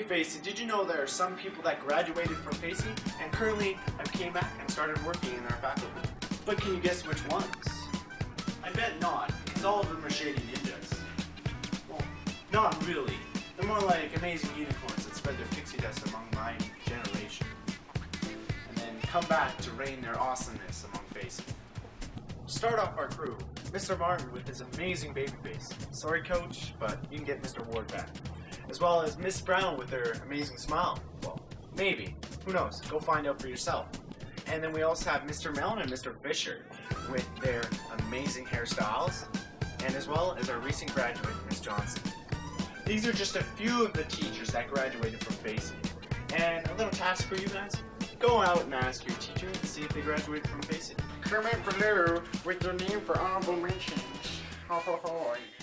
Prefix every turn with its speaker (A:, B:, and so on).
A: Facey, did you know there are some people that graduated from Facey and currently have came back and started working in our faculty? But can you guess which ones? I bet not, because all of them are shady ninjas. Well, not really. They're more like amazing unicorns that spread their pixie dust among my generation. And then come back to reign their awesomeness among Facey. Start off our crew, Mr. Martin with his amazing baby face. Sorry coach, but you can get Mr. Ward back. As well as Miss Brown with her amazing smile. Well, maybe. Who knows? Go find out for yourself. And then we also have Mr. Mellon and Mr. Fisher with their amazing hairstyles. And as well as our recent graduate, Miss Johnson. These are just a few of the teachers that graduated from Facey. And a little task for you guys. Go out and ask your teacher and see if they graduated from Facey.
B: Comment below with your name for honorable mentions. Ho ho ho.